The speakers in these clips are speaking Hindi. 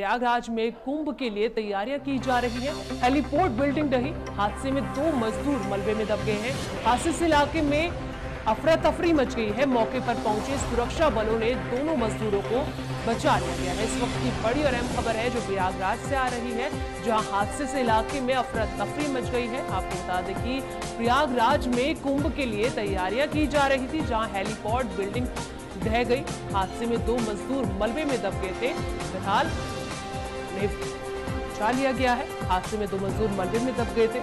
प्रयागराज में कुंभ के लिए तैयारियां की जा रही है। हेलीपोर्ट बिल्डिंग ढही, हादसे में 2 मजदूर मलबे में दब गए हैं। हादसे से इलाके में अफरा तफरी मच गई है। मौके पर पहुंचे सुरक्षा बलों ने दोनों मजदूरों को बचा लिया गया है। इस वक्त की बड़ी और अहम खबर है जो प्रयागराज से आ रही है, जहां हादसे से इलाके में अफरा तफरी मच गई है। आपको बता दें कि प्रयागराज में कुंभ के लिए तैयारियां की जा रही थी, जहां हेलीपोर्ट बिल्डिंग ढह गई। हादसे में 2 मजदूर मलबे में दब गए थे। फिलहाल उन्हें बचा लिया गया है। हादसे में 2 मजदूर मलबे में दब गए थे।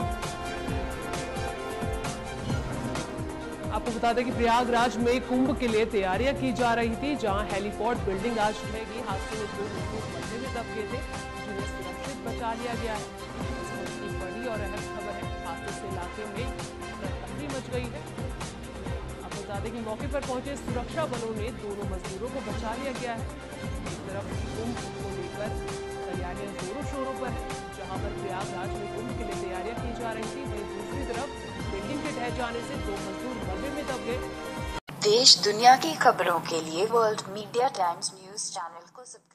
आपको बता दें कि प्रयागराज में कुंभ के लिए तैयारियां की जा रही थी, जहां हेलीपोर्ट बिल्डिंग आज ढहेगी। हादसे में 2 मजदूर मलबे में दब गए थे, जिन्हें सुरक्षित बचा लिया गया है। इसकी बड़ी और अहम खबर है, हादसे से इलाके में तफरी मच गई है। आपको बता दें कि मौके पर पहुंचे सुरक्षा बलों ने दोनों मजदूरों को बचा लिया गया है। एक तरफ कुंभ को लेकर तैयारियां जोरों शोरों पर है, जहां पर प्रयागराज में कुंभ के लिए तैयारियां की जा रही थी, वहीं दूसरी तरफ बिल्डिंग के ढह जाने से 2 मजदूर मलबे में दब गए। देश दुनिया की खबरों के लिए world media times news channel को सब्सक्राइब